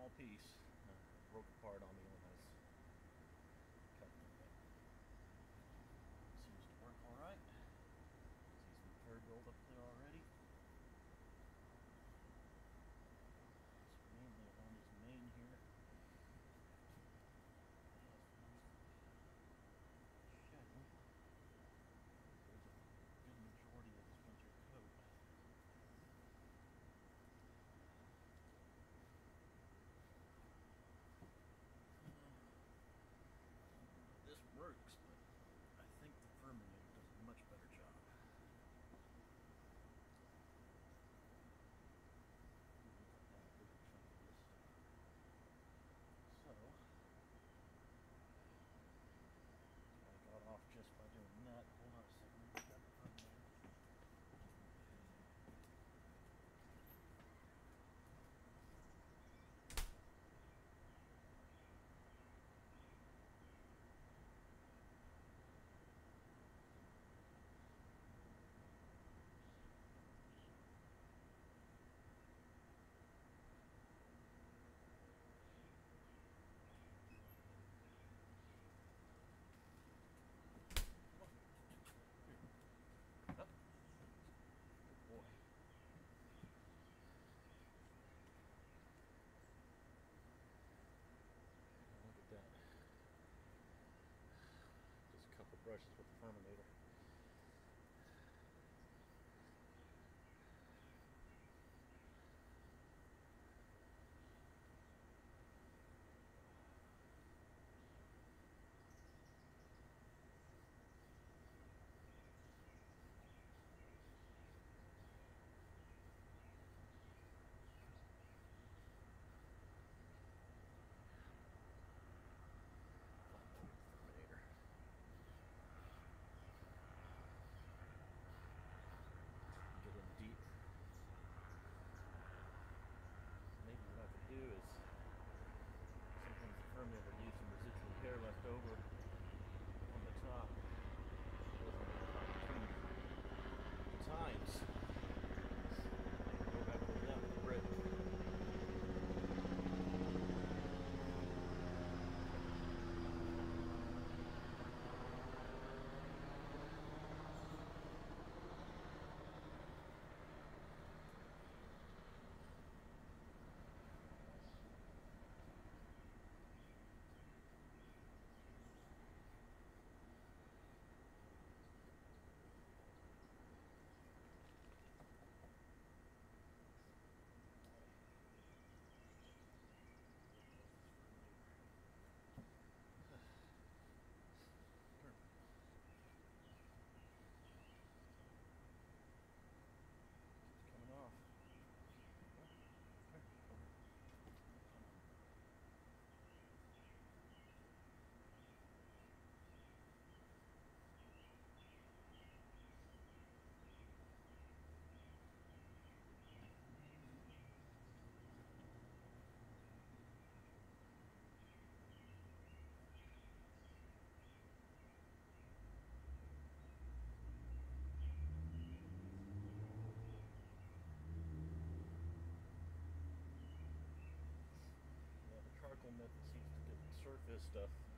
small piece. Broke apart on me when I was cutting it. Seems to work alright. See some fur build up there already. It's mainly on his mane here. Shedding. There's a good majority of his winter coat. This works, but I think the FURminator does a much better job. So, I got off just by doing that. Hold on a second, let me grab the FURminator. Up. Good boy. Look at that. Just a couple brushes with the FURminator. Get in deep. Maybe what I could do is sometimes the FURminator leaves some residual hair left over on the top. Between times. Go back over that with the grit. Off. Charcoal method seems to get the surface stuff